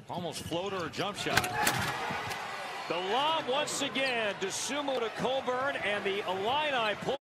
Almost floater or jump shot. The lob once again to Sumo to Coburn, and the Illini pull.